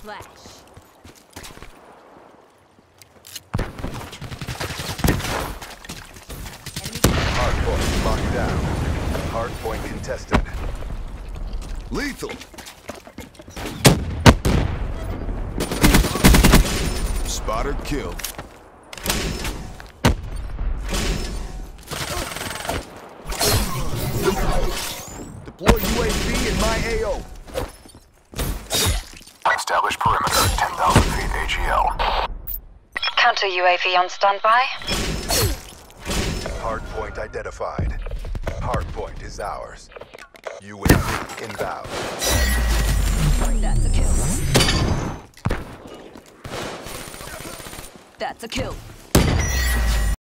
flash. Hardpoint locked down. Hardpoint contested. Lethal! Spotter killed. Deploy UAV in my AO. Establish perimeter, 10,000 feet AGL. Counter UAV on standby. Hardpoint identified. Hardpoint is ours. UAV inbound. That's a kill. That's a kill.